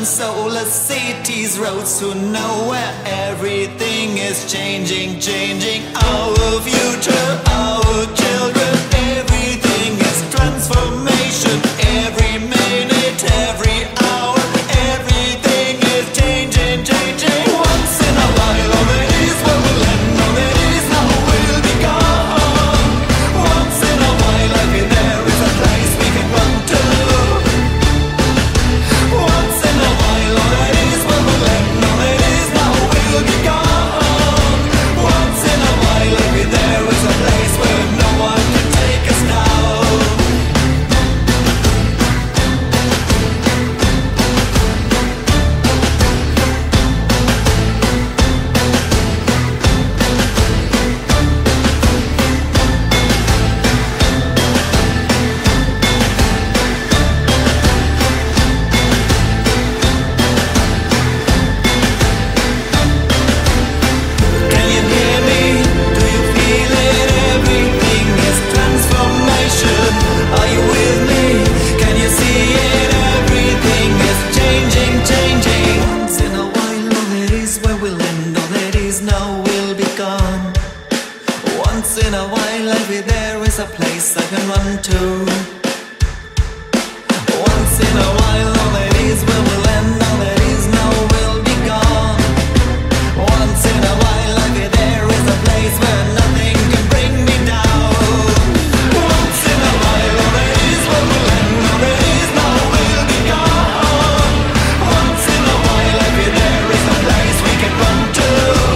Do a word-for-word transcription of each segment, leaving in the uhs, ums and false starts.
soulless cities, roads to nowhere. Everything is changing, changing. Our future, our children. Everything is transformation. Every minute, every hour. Everything is changing, changing. Once in a while, all that is what will end. All that is now will be gone. Once in a while, I feel there is a place we can run to. Once in a while, all that is what will end. All that is now will be gone. Once in a while, I feel there is a place where no one can take us now. Can you hear me? Do you feel it? Everything is transformation. Are you with me? Can you see it? Everything is changing, changing. Once in a while, all that is where we'll end. All that is now will be gone. Once in a while, every there is a place I can run to. Once in a while, all that is where we'll end. All that is now will be gone. Once in a while, every there is a place where nothing can bring me down. Once in a while, all that is where we'll end. All that is now will be gone. Once in a while, every there is a place we can run to.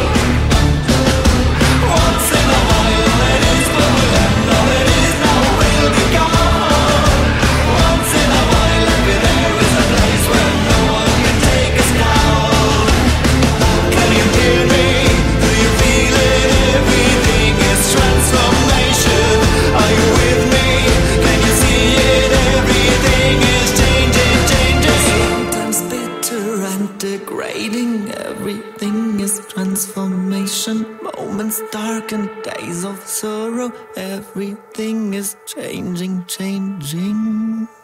Once in a while, all that is where we'll end. All that is now will be gone. Once in a while, every there is a place where no one can take us down. Can you hear me? Do you feel it? Everything is transformation. Are you with me? Can you see it? Everything is changing, changing. Sometimes bitter and degrading. Everything is transformation. Moments dark and days of sorrow. Everything is changing, changing.